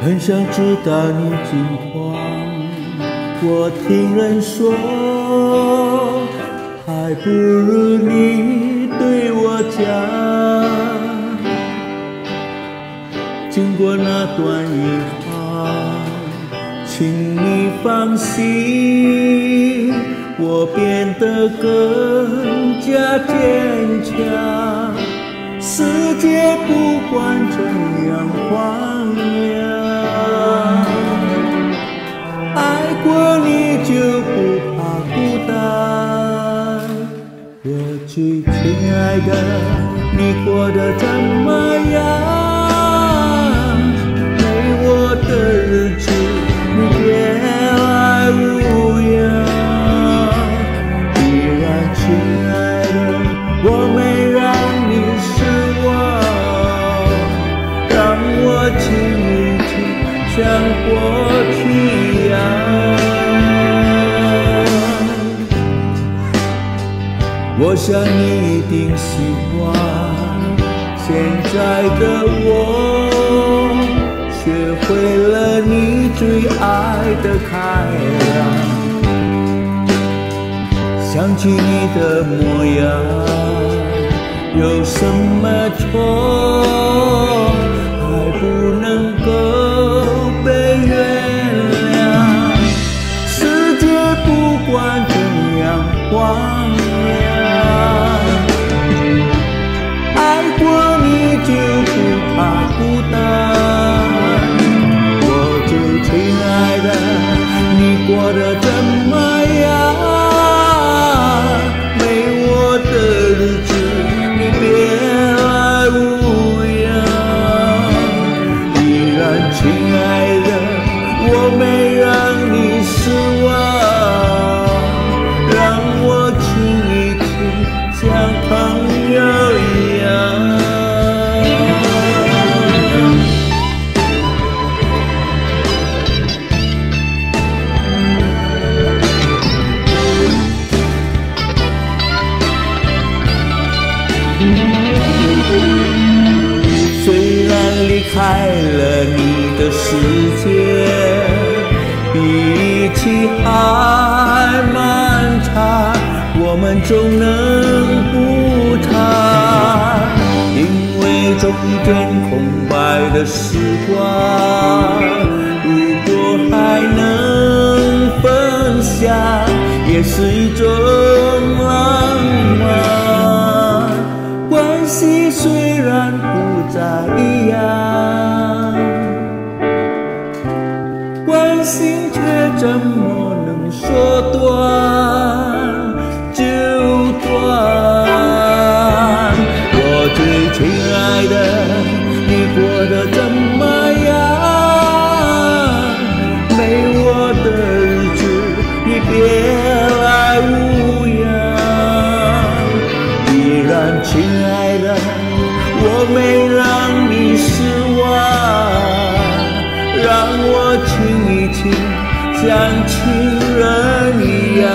很想知道你近况，我听人说，还不如你对我讲。经过那段遗憾，请你放心，我变得更加坚强。世界不管怎样荒凉，爱过你就不怕孤单。我最亲爱的，你过得怎么样？没我的日子，你别来无恙。依然亲爱的，我没让你失望，让我亲一亲，像过去一样。我想你一定喜欢现在的我，学会了你最爱的开朗。想起你的模样，有什么错，还不能够被原谅。世界不管怎样荒凉，爱过你就不怕孤单。我最亲爱的，你过得怎么样？没我的日子，你别来无恙。依然亲爱的，我没让你失望，让我亲一亲，像朋友一样。虽然离开了你的世界，比起还漫长，我们总能不谈。因为中间空白的时光，如果还能分享，也是一种浪漫。关系虽然不再一样，关心却怎么能说断就断？我最亲爱的，你过得怎么样？没我的日子，你别来无恙。依然亲爱的，我没让你失望，让我亲一亲，像亲人一样。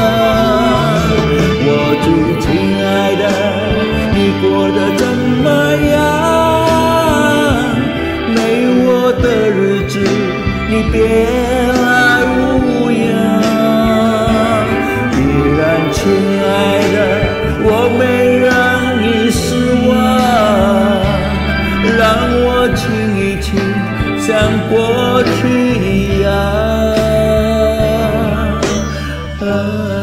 我最亲爱的，你过得怎么样？没我的日子，你别来无恙。依然亲爱的，我没让你失望，让我亲一亲，像过去一样。